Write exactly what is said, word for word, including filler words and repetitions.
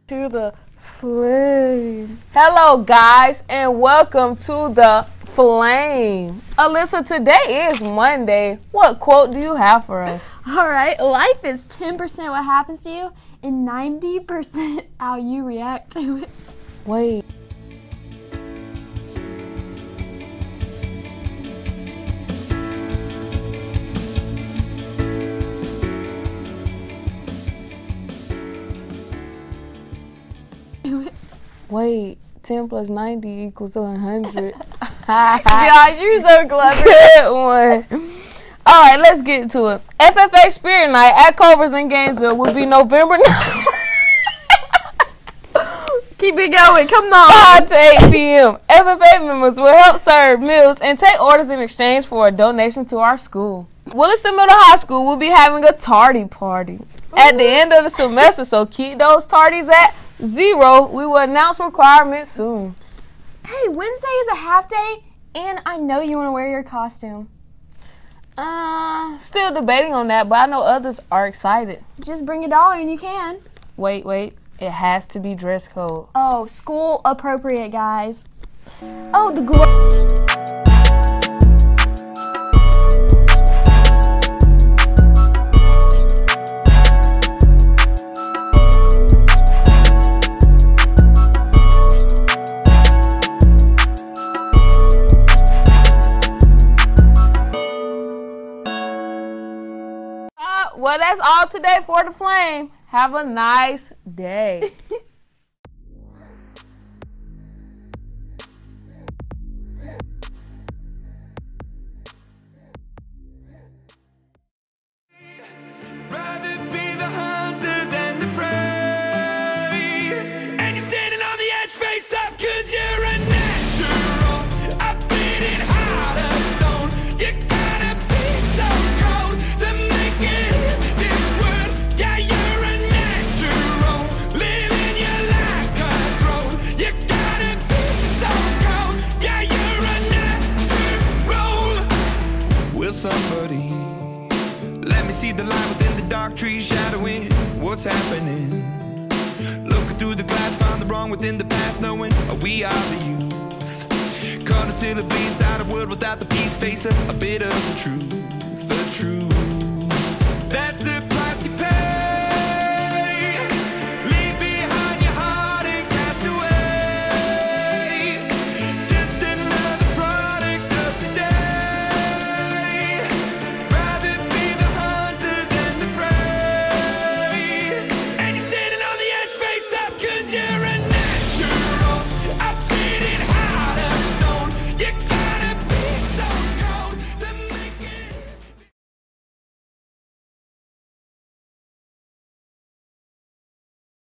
To the flame. Hello guys and welcome to the flame. Alyssa, today is Monday. What quote do you have for us? Alright, life is ten percent what happens to you and ninety percent how you react to it. Wait. Wait, ten plus ninety equals one hundred. Gosh, you're so clever. Good one. All right, let's get to it. F F A Spirit Night at Culver's in Gainesville will be November ninth. Keep it going, come on. five to eight p m F F A members will help serve meals and take orders in exchange for a donation to our school. Williston Middle High School will be having a tardy party at the end of the semester, so keep those tardies at zero. We will announce requirements soon. Hey, Wednesday is a half day, and I know you want to wear your costume. Uh, still debating on that, but I know others are excited. Just bring a dollar and you can. Wait, wait. It has to be dress code. Oh, school appropriate, guys. Oh, the glow. Well, that's all today for the flame. Have a nice day. Rather be the hunter than the prey. And you're standing on the edge, face up, cause you're a natural. I've been in heart of stone. You gotta be so cold to make it in this world. Yeah, you're a natural. Living your life cutthroat. You gotta be so cold. Yeah, you're a natural. Will somebody let me see the light within the dark trees shadowing what's happening? Looking through the glass, found the wrong within the past, knowing we are the youth. Caught until it bleeds out a world without the peace, face a, a bit of the truth.